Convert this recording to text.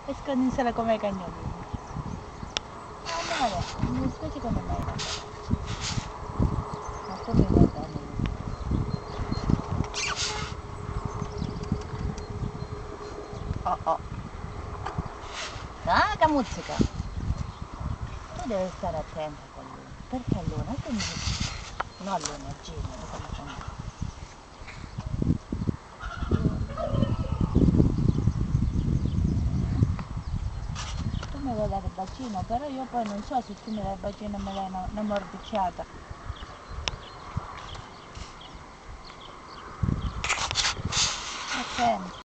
escono in sala come i cagnolini. Amore, mi dispiace come mai la ma come va bene? Oh oh. Ah, che musica! Tu devi stare attenta con lui, perché lui non è no l'energia, tu mi vuoi dare il bacino, però io poi non so se tu mi dai il bacino e me dai una morbicciata.